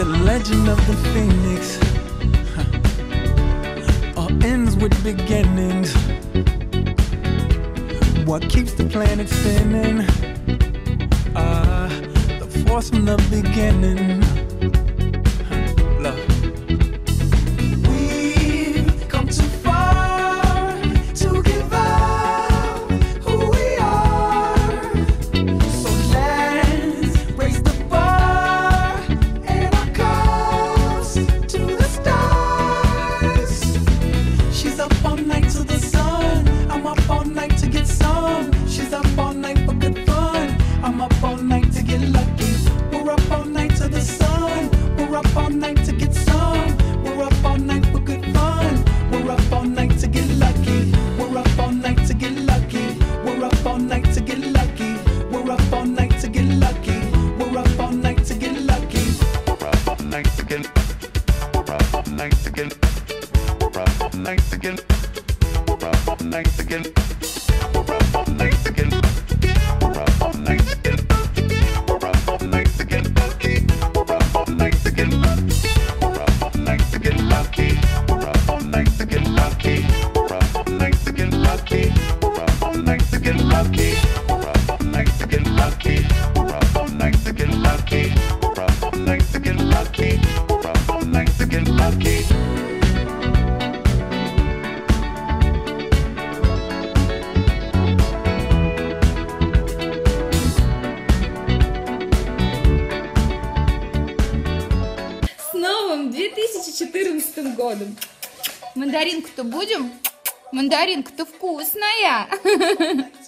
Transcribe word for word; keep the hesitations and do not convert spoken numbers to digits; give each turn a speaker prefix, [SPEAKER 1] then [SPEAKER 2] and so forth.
[SPEAKER 1] the legend of the phoenix. Huh. All ends with beginnings. What keeps the planet spinning? Uh, the force from the beginning. Huh. Love. We've come too far to give up who we are. So let's raise the bar and our cups to the stars. She's up all night to the sun. I'm up all night to get some. She's up all night for good fun. I'm up all night to get lucky. We're up all night to the sun. We're up all night to get some. We're up all night for good fun. We're up all night to get lucky. We're up all night to get lucky. We're up all night to get lucky. We're up all night to get lucky. We're up all night to get lucky. We're up all night to get. We're up all night to get. We're up all night to get. We're up all night to get. We're up all night to get. We're up all night to get. We're up all night to get lucky. We're up all night to get lucky. We're up all night to get lucky. We're up all night to get lucky. We're up all night to get lucky. We're up all night to get lucky. We're up all night to get lucky. We're up all night to get lucky. We're up all night to get lucky. We're up all night to get lucky.
[SPEAKER 2] С новым две тысячи четырнадцатым годом. Мандаринку-то будем? Мандаринка-то вкусная.